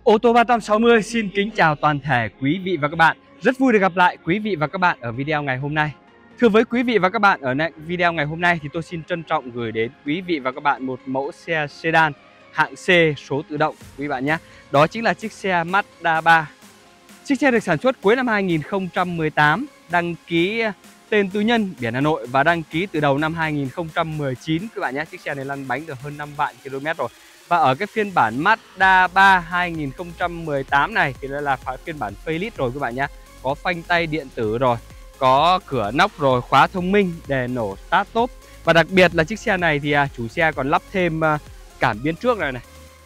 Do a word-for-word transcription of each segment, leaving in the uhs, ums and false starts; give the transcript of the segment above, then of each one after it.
Ô tô ba trăm sáu mươi xin kính chào toàn thể quý vị và các bạn. Rất vui được gặp lại quý vị và các bạn ở video ngày hôm nay. Thưa với quý vị và các bạn, ở video ngày hôm nay thì tôi xin trân trọng gửi đến quý vị và các bạn một mẫu xe sedan hạng C số tự động quý bạn nhé. Đó chính là chiếc xe Mazda ba. Chiếc xe được sản xuất cuối năm hai nghìn không trăm mười tám, đăng ký tên tư nhân, biển Hà Nội và đăng ký từ đầu năm hai nghìn không trăm mười chín các bạn nhé. Chiếc xe này lăn bánh được hơn năm vạn ki lô mét rồi. Và ở cái phiên bản Mazda ba hai nghìn không trăm mười tám này thì nó là phiên bản facelift rồi các bạn nhé. Có phanh tay điện tử rồi, có cửa nóc rồi, khóa thông minh, đèn nổ start top. Và đặc biệt là chiếc xe này thì chủ xe còn lắp thêm cảm biến trước này này.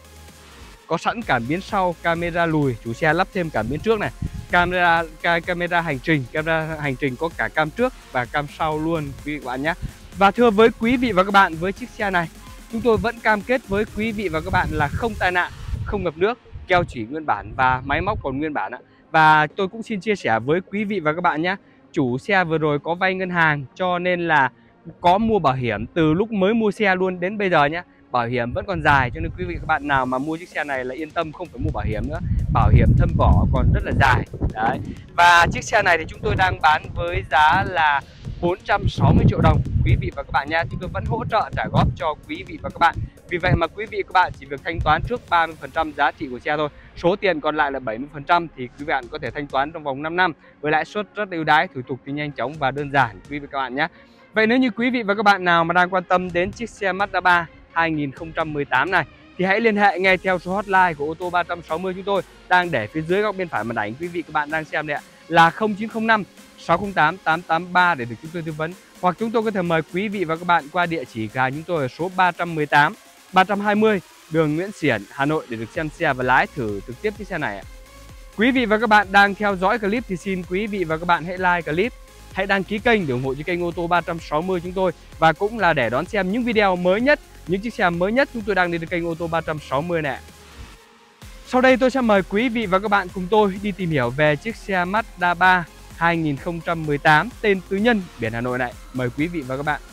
Có sẵn cảm biến sau, camera lùi, chủ xe lắp thêm cảm biến trước này. Camera camera hành trình, camera hành trình có cả cam trước và cam sau luôn quý vị các bạn nhé. Và thưa với quý vị và các bạn, với chiếc xe này chúng tôi vẫn cam kết với quý vị và các bạn là không tai nạn, không ngập nước, keo chỉ nguyên bản và máy móc còn nguyên bản ạ. Và tôi cũng xin chia sẻ với quý vị và các bạn nhé. Chủ xe vừa rồi có vay ngân hàng cho nên là có mua bảo hiểm từ lúc mới mua xe luôn đến bây giờ nhé. Bảo hiểm vẫn còn dài cho nên quý vị các bạn nào mà mua chiếc xe này là yên tâm, không phải mua bảo hiểm nữa. Bảo hiểm thâm vỏ còn rất là dài. Đấy. Và chiếc xe này thì chúng tôi đang bán với giá là bốn trăm sáu mươi triệu đồng quý vị và các bạn nha. Chúng tôi vẫn hỗ trợ trả góp cho quý vị và các bạn. Vì vậy mà quý vị và các bạn chỉ việc thanh toán trước ba mươi phần trăm giá trị của xe thôi. Số tiền còn lại là bảy mươi phần trăm thì quý bạn có thể thanh toán trong vòng năm năm với lãi suất rất ưu đãi, thủ tục thì nhanh chóng và đơn giản quý vị và các bạn nhé. Vậy nếu như quý vị và các bạn nào mà đang quan tâm đến chiếc xe Mazda ba hai nghìn không trăm mười tám này thì hãy liên hệ ngay theo số hotline của ô tô ba trăm sáu mươi chúng tôi đang để phía dưới góc bên phải màn ảnh quý vị các bạn đang xem đây ạ, là không chín không năm sáu không tám tám tám ba để được chúng tôi tư vấn, hoặc chúng tôi có thể mời quý vị và các bạn qua địa chỉ gà chúng tôi ở số ba trăm mười tám ba trăm hai mươi đường Nguyễn Xiển, Hà Nội để được xem xe và lái thử trực tiếp chiếc xe này ạ. Quý vị và các bạn đang theo dõi clip thì xin quý vị và các bạn hãy like clip, hãy đăng ký kênh để ủng hộ cho kênh ô tô ba trăm sáu mươi chúng tôi, và cũng là để đón xem những video mới nhất, những chiếc xe mới nhất chúng tôi đang lên kênh ô tô ba trăm sáu mươi này. Sau đây tôi sẽ mời quý vị và các bạn cùng tôi đi tìm hiểu về chiếc xe Mazda ba hai nghìn không trăm mười tám tên tư nhân, biển Hà Nội này. Mời quý vị và các bạn.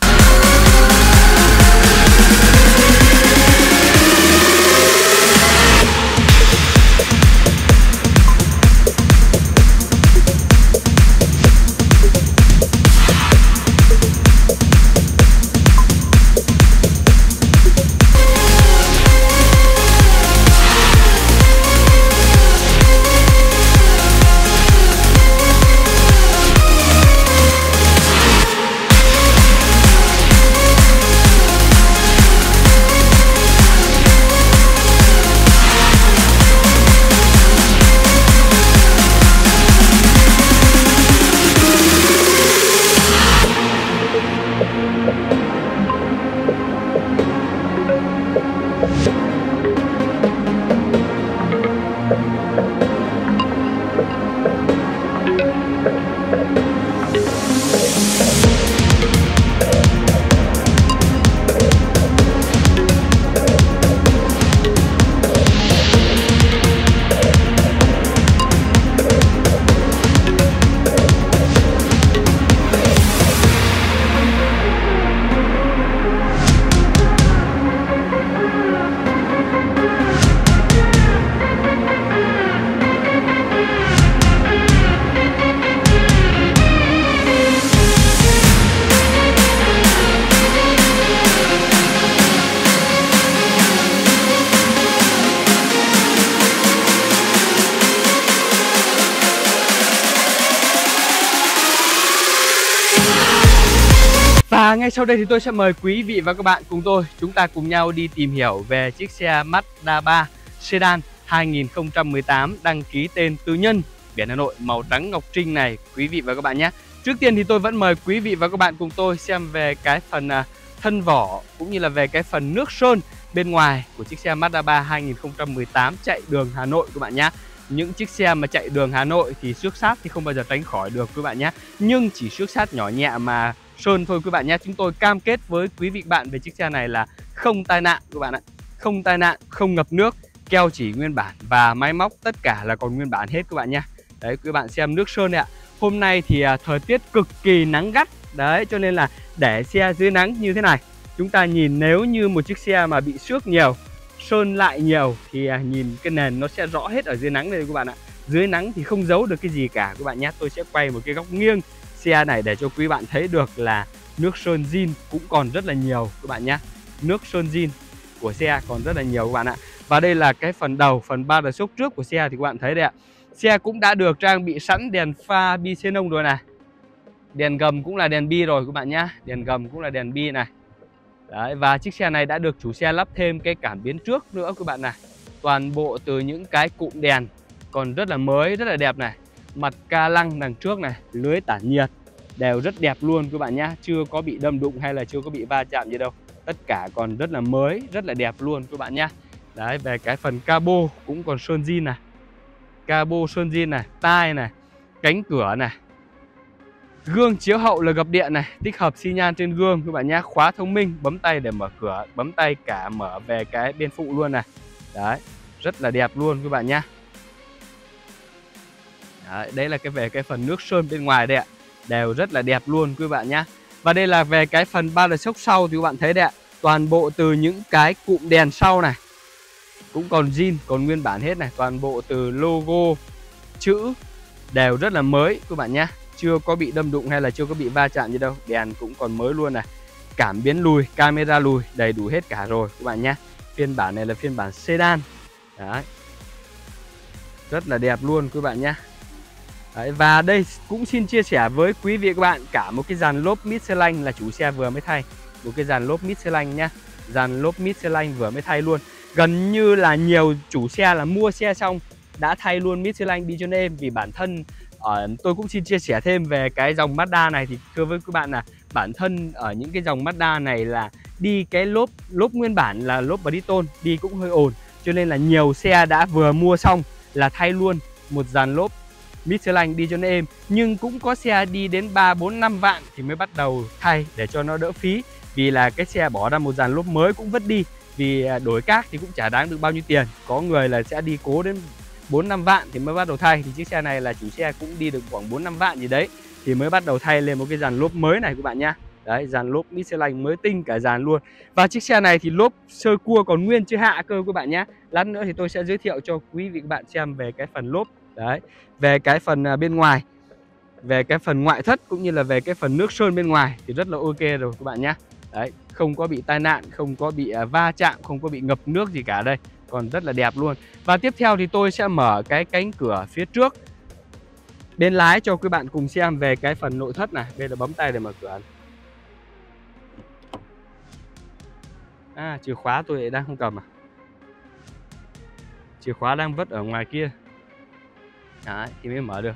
Và ngay sau đây thì tôi sẽ mời quý vị và các bạn cùng tôi, chúng ta cùng nhau đi tìm hiểu về chiếc xe Mazda ba sedan hai nghìn không trăm mười tám đăng ký tên tư nhân, biển Hà Nội, màu trắng ngọc trinh này quý vị và các bạn nhé. Trước tiên thì tôi vẫn mời quý vị và các bạn cùng tôi xem về cái phần thân vỏ cũng như là về cái phần nước sơn bên ngoài của chiếc xe Mazda ba hai nghìn không trăm mười tám chạy đường Hà Nội các bạn nhé. Những chiếc xe mà chạy đường Hà Nội thì xước sát thì không bao giờ tránh khỏi được quý bạn nhé. Nhưng chỉ xước sát nhỏ nhẹ mà sơn thôi quý bạn nhé. Chúng tôi cam kết với quý vị bạn về chiếc xe này là không tai nạn các bạn ạ. Không tai nạn, không ngập nước, keo chỉ nguyên bản và máy móc tất cả là còn nguyên bản hết các bạn nhé. Đấy quý bạn xem nước sơn này ạ. Hôm nay thì à, thời tiết cực kỳ nắng gắt. Đấy cho nên là để xe dưới nắng như thế này, chúng ta nhìn nếu như một chiếc xe mà bị xước nhiều sơn lại nhiều thì à, nhìn cái nền nó sẽ rõ hết ở dưới nắng đây các bạn ạ. Dưới nắng thì không giấu được cái gì cả các bạn nhé. Tôi sẽ quay một cái góc nghiêng xe này để cho quý bạn thấy được là nước sơn zin cũng còn rất là nhiều các bạn nhé. Nước sơn zin của xe còn rất là nhiều các bạn ạ. Và đây là cái phần đầu, phần ba đợt xốp trước của xe thì các bạn thấy đây ạ. Xe cũng đã được trang bị sẵn đèn pha bi xenon rồi này. Đèn gầm cũng là đèn bi rồi các bạn nhá. Đèn gầm cũng là đèn bi này. Đấy, và chiếc xe này đã được chủ xe lắp thêm cái cảm biến trước nữa các bạn này. Toàn bộ từ những cái cụm đèn còn rất là mới, rất là đẹp này. Mặt ca lăng đằng trước này, lưới tản nhiệt đều rất đẹp luôn các bạn nhá. Chưa có bị đâm đụng hay là chưa có bị va chạm gì đâu. Tất cả còn rất là mới, rất là đẹp luôn các bạn nhá. Đấy, về cái phần cabo cũng còn sơn zin này. Cabo sơn zin này, tai này, cánh cửa này. Gương chiếu hậu là gập điện này, tích hợp xi nhan trên gương các bạn nhé. Khóa thông minh, bấm tay để mở cửa, bấm tay cả mở về cái bên phụ luôn này. Đấy, rất là đẹp luôn các bạn nhé. Đấy, đấy là cái về cái phần nước sơn bên ngoài đây ạ. Đều rất là đẹp luôn quý bạn nhé. Và đây là về cái phần ba đợt xốc sau thì các bạn thấy đấy ạ. Toàn bộ từ những cái cụm đèn sau này cũng còn zin, còn nguyên bản hết này. Toàn bộ từ logo, chữ đều rất là mới các bạn nhé. Chưa có bị đâm đụng hay là chưa có bị va chạm gì đâu. Đèn cũng còn mới luôn này. Cảm biến lùi, camera lùi đầy đủ hết cả rồi các bạn nhé. Phiên bản này là phiên bản sedan. Đấy, rất là đẹp luôn các bạn nhé. Đấy, và đây cũng xin chia sẻ với quý vị các bạn cả một cái dàn lốp Michelin là chủ xe vừa mới thay. Một cái dàn lốp Michelin nhá. Dàn lốp Michelin vừa mới thay luôn. Gần như là nhiều chủ xe là mua xe xong đã thay luôn Michelin đi cho nên em. Vì bản thân ở tôi cũng xin chia sẻ thêm về cái dòng Mazda này thì thưa với các bạn là bản thân ở những cái dòng Mazda này là đi cái lốp lốp nguyên bản là lốp Bridgestone đi cũng hơi ồn, cho nên là nhiều xe đã vừa mua xong là thay luôn một dàn lốp Michelin đi cho nó êm. Nhưng cũng có xe đi đến ba bốn năm vạn thì mới bắt đầu thay để cho nó đỡ phí. Vì là cái xe bỏ ra một dàn lốp mới cũng vứt đi, vì đổi cát thì cũng chả đáng được bao nhiêu tiền. Có người là sẽ đi cố đến bốn năm vạn thì mới bắt đầu thay. Thì chiếc xe này là chủ xe cũng đi được khoảng bốn năm vạn gì đấy thì mới bắt đầu thay lên một cái dàn lốp mới này các bạn nhá. Đấy, dàn lốp Michelin mới tinh cả dàn luôn. Và chiếc xe này thì lốp sơ cua còn nguyên chưa hạ cơ các bạn nhé. Lát nữa thì tôi sẽ giới thiệu cho quý vị các bạn xem về cái phần lốp. Đấy, về cái phần bên ngoài, về cái phần ngoại thất cũng như là về cái phần nước sơn bên ngoài thì rất là ok rồi các bạn nhé. Đấy, không có bị tai nạn, không có bị va chạm, không có bị ngập nước gì cả đây. Còn rất là đẹp luôn. Và tiếp theo thì tôi sẽ mở cái cánh cửa phía trước bên lái cho quý bạn cùng xem về cái phần nội thất này. Đây là bấm tay để mở cửa. À, chìa khóa tôi đang không cầm à? Chìa khóa đang vứt ở ngoài kia. Đấy, thì mới mở được.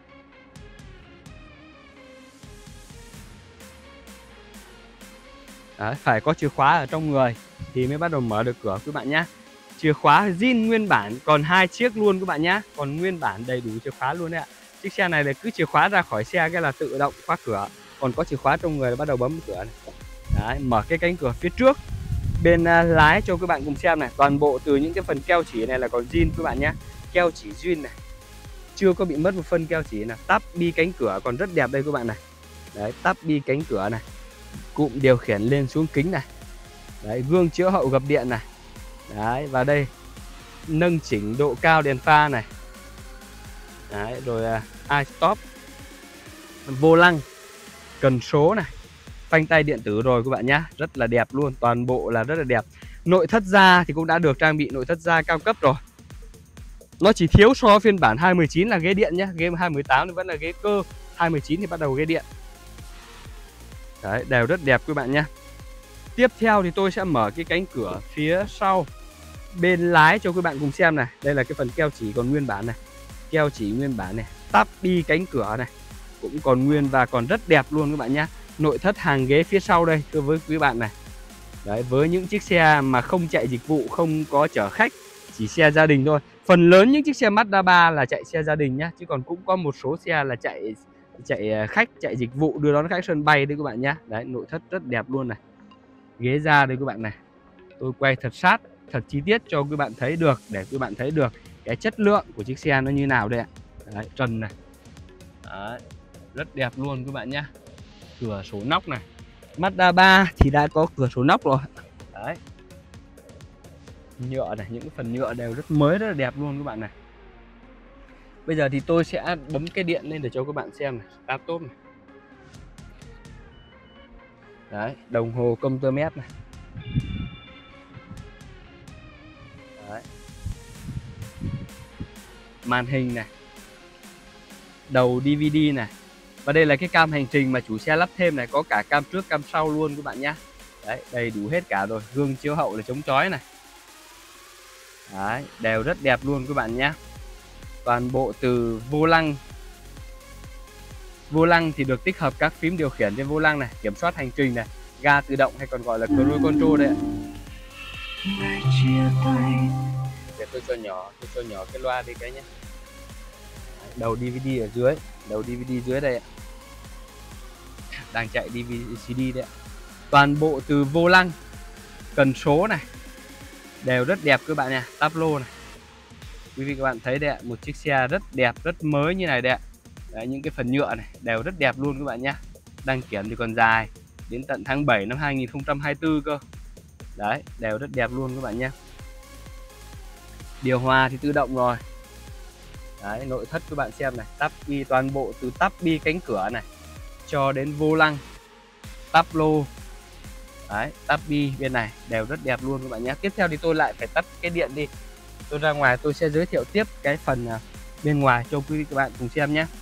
Đấy, phải có chìa khóa ở trong người thì mới bắt đầu mở được cửa các bạn nhé. Chìa khóa zin nguyên bản còn hai chiếc luôn các bạn nhé. Còn nguyên bản đầy đủ chìa khóa luôn đấy ạ. Chiếc xe này là cứ chìa khóa ra khỏi xe cái là tự động khóa cửa. Còn có chìa khóa trong người là bắt đầu bấm cửa này. Đấy, mở cái cánh cửa phía trước bên uh, lái cho các bạn cùng xem này. Toàn bộ từ những cái phần keo chỉ này là còn zin các bạn nhé. Keo chỉ zin này, chưa có bị mất một phân keo chỉ nào. Tắp bi cánh cửa còn rất đẹp đây các bạn này. Đấy, tắp bi cánh cửa này, cụm điều khiển lên xuống kính này. Đấy, gương chiếu hậu gập điện này. Đấy, và đây nâng chỉnh độ cao đèn pha này. Đấy, rồi uh, iStop, vô lăng, cần số này, phanh tay điện tử rồi các bạn nhé. Rất là đẹp luôn, toàn bộ là rất là đẹp. Nội thất da thì cũng đã được trang bị nội thất da cao cấp rồi. Nó chỉ thiếu so với phiên bản hai mười chín là ghế điện nhé. Ghế hai mười tám thì vẫn là ghế cơ, hai mười chín thì bắt đầu ghế điện. Đấy, đều rất đẹp các bạn nhé. Tiếp theo thì tôi sẽ mở cái cánh cửa phía sau bên lái cho các bạn cùng xem này. Đây là cái phần keo chỉ còn nguyên bản này. Keo chỉ nguyên bản này, tắp bi cánh cửa này cũng còn nguyên và còn rất đẹp luôn các bạn nhé. Nội thất hàng ghế phía sau đây thưa với quý bạn này. Đấy, với những chiếc xe mà không chạy dịch vụ, không có chở khách, chỉ xe gia đình thôi. Phần lớn những chiếc xe Mazda ba là chạy xe gia đình nhá, chứ còn cũng có một số xe là chạy chạy khách, chạy dịch vụ đưa đón khách sân bay đấy các bạn nhá. Đấy, nội thất rất đẹp luôn này. Ghế da đây các bạn này. Tôi quay thật sát, thật chi tiết cho các bạn thấy được, để các bạn thấy được cái chất lượng của chiếc xe nó như nào đây ạ. Đấy, trần này. Đấy, rất đẹp luôn các bạn nhá. Cửa sổ nóc này. Mazda ba thì đã có cửa sổ nóc rồi. Đấy. Nhựa này, những cái phần nhựa đều rất mới, rất là đẹp luôn các bạn này. Bây giờ thì tôi sẽ bấm cái điện lên để cho các bạn xem này, laptop này. Đấy, đồng hồ công tơ mét này. Đấy. Màn hình này. Đầu đê vê đê này. Và đây là cái cam hành trình mà chủ xe lắp thêm này, có cả cam trước cam sau luôn các bạn nhé. Đấy, đầy đủ hết cả rồi, gương chiếu hậu là chống chói này. Đấy, đều rất đẹp luôn các bạn nhé. Toàn bộ từ vô lăng. Vô lăng thì được tích hợp các phím điều khiển trên vô lăng này, kiểm soát hành trình này, ga tự động hay còn gọi là cruise control đây ạ. Để tôi cho nhỏ, tôi cho nhỏ cái loa đi cái nhé. Đầu đê vê đê ở dưới, đầu đê vê đê dưới đây ạ. Đang chạy đê vê xê đê đấy ạ. Toàn bộ từ vô lăng, cần số này đều rất đẹp các bạn nha, táp lô này. Quý vị các bạn thấy đấy ạ, một chiếc xe rất đẹp, rất mới như này đấy ạ. Đấy, những cái phần nhựa này đều rất đẹp luôn các bạn nhé. Đăng kiểm thì còn dài đến tận tháng bảy năm hai nghìn không trăm hai mươi tư cơ. Đấy, đều rất đẹp luôn các bạn nhé. Điều hòa thì tự động rồi. Đấy, nội thất các bạn xem này, tắp bi toàn bộ từ tắp bi cánh cửa này cho đến vô lăng, tắp lô. Đấy, tắp bi bên này đều rất đẹp luôn các bạn nhé. Tiếp theo thì tôi lại phải tắt cái điện đi. Tôi ra ngoài tôi sẽ giới thiệu tiếp cái phần bên ngoài cho quý vị các bạn cùng xem nhé.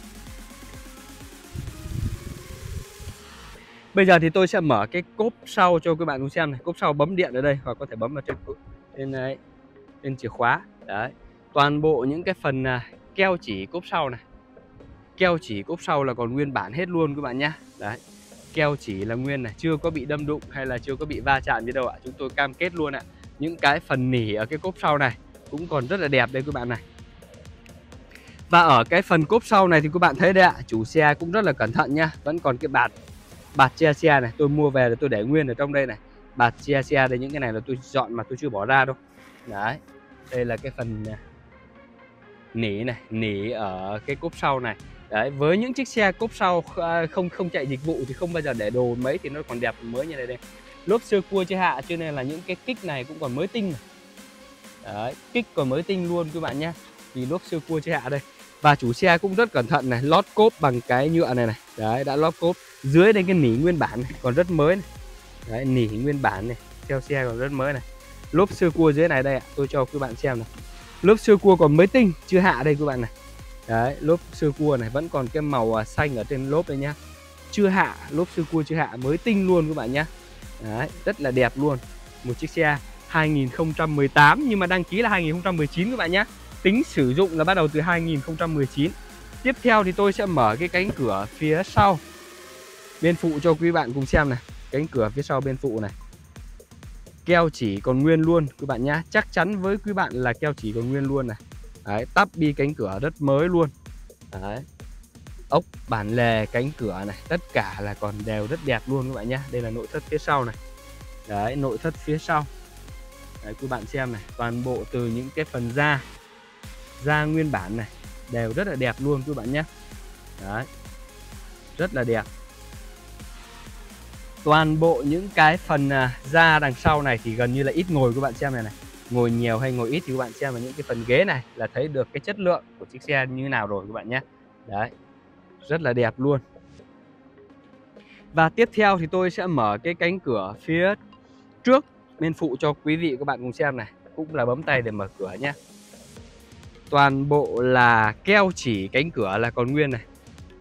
Bây giờ thì tôi sẽ mở cái cốp sau cho các bạn cùng xem này. Cốp sau bấm điện ở đây hoặc có thể bấm vào trên trên đấy, trên chìa khóa. Đấy, toàn bộ những cái phần keo chỉ cốp sau này, keo chỉ cốp sau là còn nguyên bản hết luôn các bạn nhé. Đấy, keo chỉ là nguyên này, chưa có bị đâm đụng hay là chưa có bị va chạm gì đâu ạ. Chúng tôi cam kết luôn ạ. Những cái phần nỉ ở cái cốp sau này cũng còn rất là đẹp đây các bạn này. Và ở cái phần cốp sau này thì các bạn thấy đấy ạ, chủ xe cũng rất là cẩn thận nhá. Vẫn còn cái bạt bạt che xe này, tôi mua về là tôi để nguyên ở trong đây này. Bạt che xe đây, những cái này là tôi dọn mà tôi chưa bỏ ra đâu. Đấy, đây là cái phần nỉ này, nỉ ở cái cốp sau này. Đấy, với những chiếc xe cốp sau không không chạy dịch vụ thì không bao giờ để đồ mấy thì nó còn đẹp mới như này đây. Lốp sơ cua chưa hạ cho nên là những cái kích này cũng còn mới tinh này. Đấy, kích còn mới tinh luôn các bạn nhé. Vì lốp sơ cua chưa hạ đây. Và chủ xe cũng rất cẩn thận này, lót cốp bằng cái nhựa này này. Đấy, đã lót cốp. Dưới đây cái nỉ nguyên bản này, còn rất mới này. Đấy, nỉ nguyên bản này, theo xe còn rất mới này. Lốp sơ cua dưới này đây ạ, tôi cho các bạn xem này. Lốp sơ cua còn mới tinh, chưa hạ đây các bạn này. Đấy, lốp sơ cua này vẫn còn cái màu xanh ở trên lốp đây nhá. Chưa hạ, lốp sơ cua chưa hạ, mới tinh luôn các bạn nhá. Đấy, rất là đẹp luôn. Một chiếc xe hai nghìn không trăm mười tám nhưng mà đăng ký là hai nghìn không trăm mười chín các bạn nhé. Tính sử dụng là bắt đầu từ hai nghìn không trăm mười chín. Tiếp theo thì tôi sẽ mở cái cánh cửa phía sau bên phụ cho quý bạn cùng xem này. Cánh cửa phía sau bên phụ này, keo chỉ còn nguyên luôn các bạn nhá. Chắc chắn với quý bạn là keo chỉ còn nguyên luôn này. Đấy, tắp bi cánh cửa rất mới luôn. Đấy, ốc bản lề cánh cửa này, tất cả là còn đều rất đẹp luôn các bạn nhé. Đây là nội thất phía sau này. Đấy, nội thất phía sau. Đấy, quý bạn xem này, toàn bộ từ những cái phần da da nguyên bản này đều rất là đẹp luôn quý bạn nhé. Đấy, rất là đẹp. Toàn bộ những cái phần da đằng sau này thì gần như là ít ngồi, các bạn xem này này. Ngồi nhiều hay ngồi ít thì các bạn xem vào những cái phần ghế này là thấy được cái chất lượng của chiếc xe như thế nào rồi các bạn nhé. Đấy, rất là đẹp luôn. Và tiếp theo thì tôi sẽ mở cái cánh cửa phía trước bên phụ cho quý vị các bạn cùng xem này. Cũng là bấm tay để mở cửa nhé. Toàn bộ là keo chỉ cánh cửa là còn nguyên này.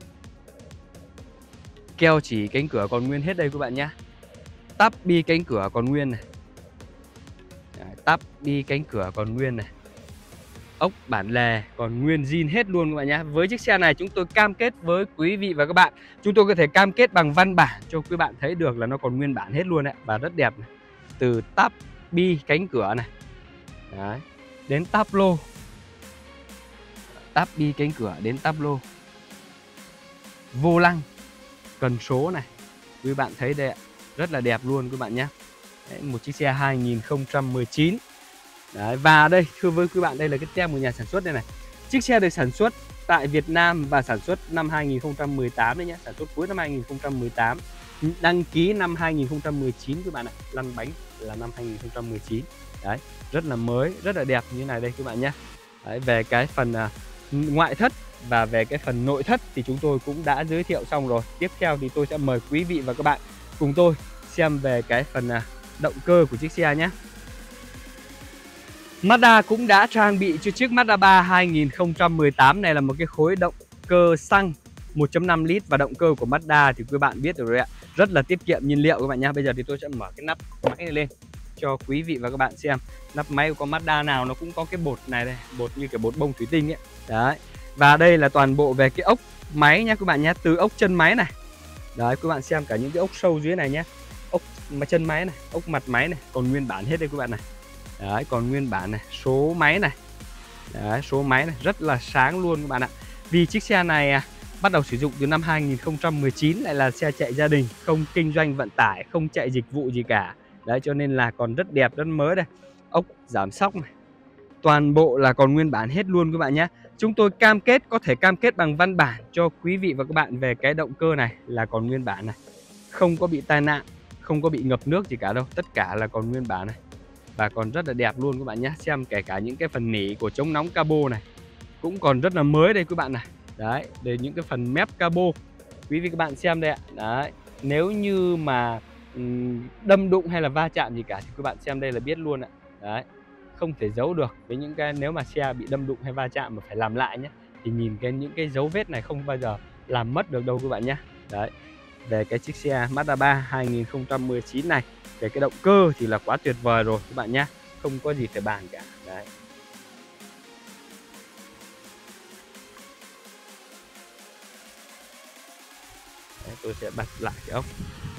Keo chỉ cánh cửa còn nguyên hết đây các bạn nhé. Tắp bi cánh cửa còn nguyên này. Đấy, tắp bi cánh cửa còn nguyên này. Ốc bản lề còn nguyên zin hết luôn các bạn nhé. Với chiếc xe này chúng tôi cam kết với quý vị và các bạn, chúng tôi có thể cam kết bằng văn bản cho quý bạn thấy được là nó còn nguyên bản hết luôn đấy. Và rất đẹp này. Từ tắp bi cánh cửa này. Đấy, đến táp lô. Táp bi cánh cửa đến táp lô. Vô lăng, cần số này. Quý bạn thấy đây ạ, rất là đẹp luôn các bạn nhé. Đấy, một chiếc xe hai nghìn không trăm mười chín. Đấy, và đây thưa với quý bạn, đây là cái tem của nhà sản xuất đây này. Chiếc xe được sản xuất tại Việt Nam và sản xuất năm hai nghìn không trăm mười tám đấy nhé. Sản xuất cuối năm hai nghìn không trăm mười tám, đăng ký năm hai nghìn không trăm mười chín các bạn ạ. Lăn bánh là năm hai nghìn không trăm mười chín. Đấy, rất là mới, rất là đẹp như này đây các bạn nhé. Đấy, về cái phần à, ngoại thất và về cái phần nội thất thì chúng tôi cũng đã giới thiệu xong rồi. Tiếp theo thì tôi sẽ mời quý vị và các bạn cùng tôi xem về cái phần à, động cơ của chiếc xe nhé. Mazda cũng đã trang bị cho chiếc Mazda ba hai nghìn không trăm mười tám này là một cái khối động cơ xăng một chấm năm lít, và động cơ của Mazda thì các bạn biết rồi ạ, rất là tiết kiệm nhiên liệu các bạn nhé. Bây giờ thì tôi sẽ mở cái nắp máy này lên cho quý vị và các bạn xem. Nắp máy của con Mazda nào nó cũng có cái bột này đây, bột như cái bột bông thủy tinh ấy. Đấy. Và đây là toàn bộ về cái ốc máy nhé các bạn nhé, từ ốc chân máy này. Đấy, các bạn xem cả những cái ốc sâu dưới này nhé. Ốc mà chân máy này, ốc mặt máy này, còn nguyên bản hết đây các bạn này. Đấy, còn nguyên bản này, số máy này. Đấy, số máy này rất là sáng luôn các bạn ạ. Vì chiếc xe này à, bắt đầu sử dụng từ năm hai nghìn không trăm mười chín, lại là xe chạy gia đình, không kinh doanh vận tải, không chạy dịch vụ gì cả. Đấy, cho nên là còn rất đẹp, rất mới đây. Ốc giảm xóc này, toàn bộ là còn nguyên bản hết luôn các bạn nhé. Chúng tôi cam kết, có thể cam kết bằng văn bản cho quý vị và các bạn về cái động cơ này là còn nguyên bản này. Không có bị tai nạn, không có bị ngập nước gì cả đâu, tất cả là còn nguyên bản này. Và còn rất là đẹp luôn các bạn nhé. Xem kể cả những cái phần nỉ của chống nóng cabo này cũng còn rất là mới đây các bạn này. Đấy, để những cái phần mép cabo quý vị các bạn xem đây ạ. Đấy, nếu như mà um, đâm đụng hay là va chạm gì cả thì các bạn xem đây là biết luôn ạ. Đấy, không thể giấu được. Với những cái nếu mà xe bị đâm đụng hay va chạm mà phải làm lại nhé, thì nhìn cái những cái dấu vết này không bao giờ làm mất được đâu các bạn nhé. Đấy, về cái chiếc xe Mazda ba hai nghìn không trăm mười chín này, về cái động cơ thì là quá tuyệt vời rồi các bạn nhé, không có gì phải bàn cả. Đấy. Đấy, tôi sẽ bật lại cái ốc.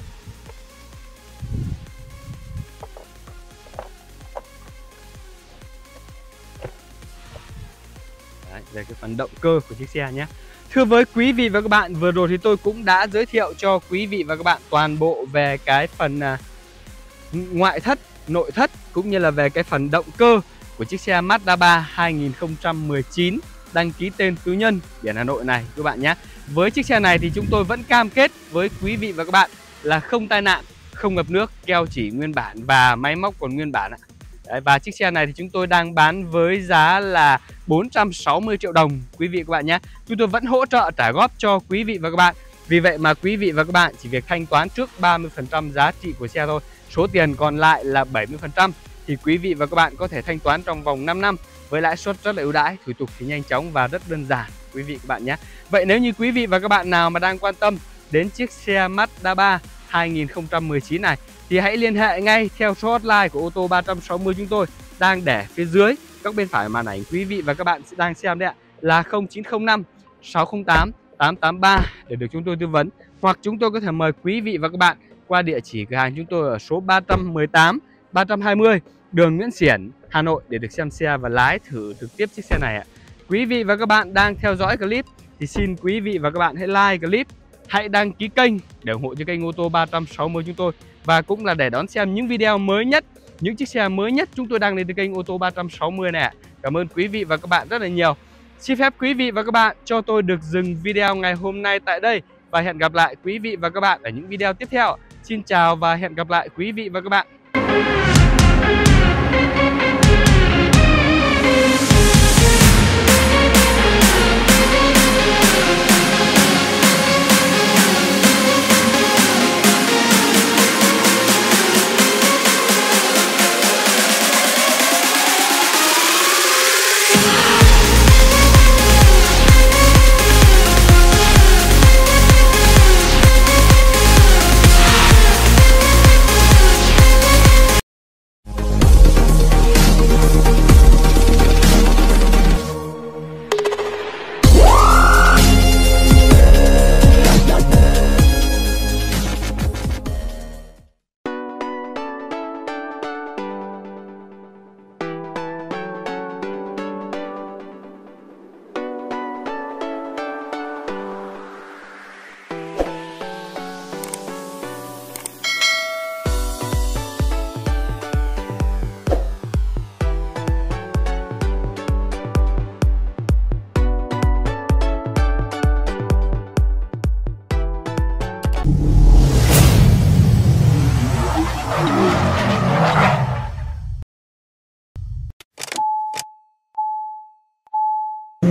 Đấy, về cái phần động cơ của chiếc xe nhé. Thưa với quý vị và các bạn, vừa rồi thì tôi cũng đã giới thiệu cho quý vị và các bạn toàn bộ về cái phần à, ngoại thất, nội thất cũng như là về cái phần động cơ của chiếc xe Mazda ba hai nghìn không trăm mười chín đăng ký tên tư nhân biển Hà Nội này các bạn nhé. Với chiếc xe này thì chúng tôi vẫn cam kết với quý vị và các bạn là không tai nạn, không ngập nước, keo chỉ nguyên bản và máy móc còn nguyên bản ạ. Đấy, và chiếc xe này thì chúng tôi đang bán với giá là bốn trăm sáu mươi triệu đồng quý vị và các bạn nhé. Chúng tôi vẫn hỗ trợ trả góp cho quý vị và các bạn. Vì vậy mà quý vị và các bạn chỉ việc thanh toán trước ba mươi phần trăm giá trị của xe thôi. Số tiền còn lại là bảy mươi phần trăm thì quý vị và các bạn có thể thanh toán trong vòng năm năm với lãi suất rất là ưu đãi, thủ tục thì nhanh chóng và rất đơn giản quý vị các bạn nhé. Vậy nếu như quý vị và các bạn nào mà đang quan tâm đến chiếc xe Mazda ba hai nghìn không trăm mười chín này thì hãy liên hệ ngay theo số hotline của ô tô ba trăm sáu mươi chúng tôi đang để phía dưới các bên phải màn ảnh quý vị và các bạn đang xem đấy ạ, là không chín không năm sáu không tám tám tám ba để được chúng tôi tư vấn, hoặc chúng tôi có thể mời quý vị và các bạn qua địa chỉ cửa hàng chúng tôi ở số ba trăm mười tám ba trăm hai mươi đường Nguyễn Xiển, Hà Nội để được xem xe và lái thử trực tiếp chiếc xe này ạ. Quý vị và các bạn đang theo dõi clip thì xin quý vị và các bạn hãy like clip, hãy đăng ký kênh để ủng hộ cho kênh ô tô ba trăm sáu mươi chúng tôi, và cũng là để đón xem những video mới nhất, những chiếc xe mới nhất chúng tôi đăng lên từ kênh ô tô ba trăm sáu mươi này ạ. Cảm ơn quý vị và các bạn rất là nhiều. Xin phép quý vị và các bạn cho tôi được dừng video ngày hôm nay tại đây và hẹn gặp lại quý vị và các bạn ở những video tiếp theo. Xin chào và hẹn gặp lại quý vị và các bạn.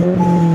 Thank you.